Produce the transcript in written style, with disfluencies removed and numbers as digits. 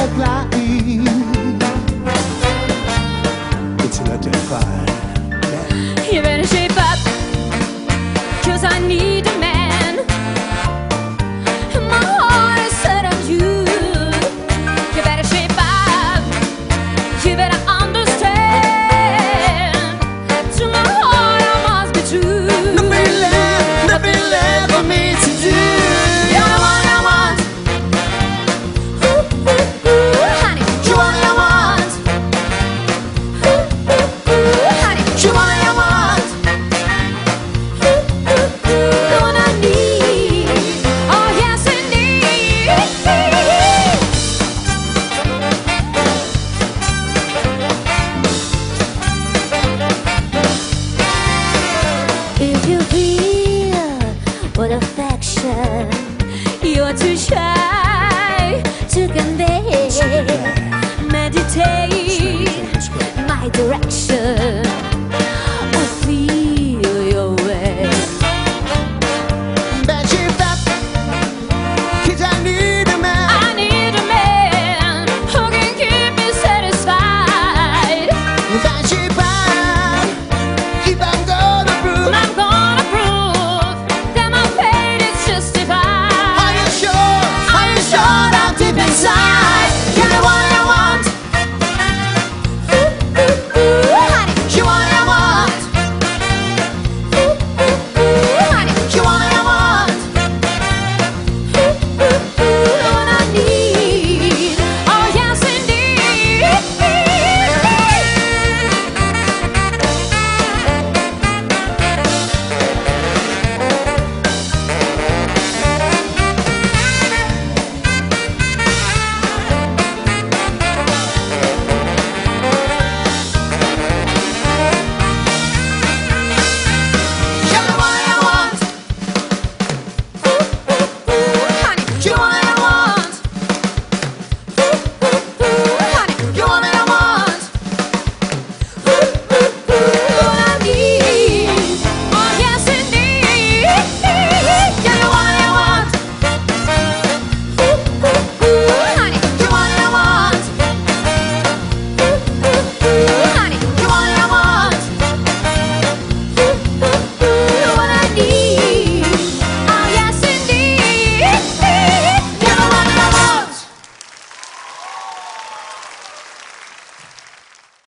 tagline. It's electrifying. Yeah. You better shape up, 'cause I need a man. My heart is set on you. You better shape up, you better understand. To my heart I must be true. Nothing left for me to do. You're the one I want. Ooh, ooh, ooh, honey, You want what I want. ooh, ooh, ooh, honey, You want what I want. ooh, ooh, ooh, the one I need. Oh yes, indeed. If you feel with affection, you're too shy to convey. Meditate my direction.